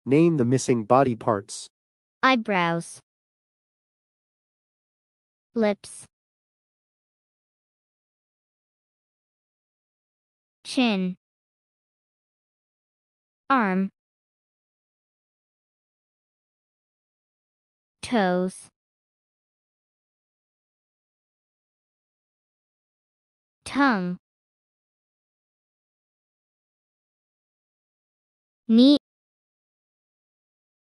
Name the missing body parts. Eyebrows, lips, chin, arm, toes, tongue, knee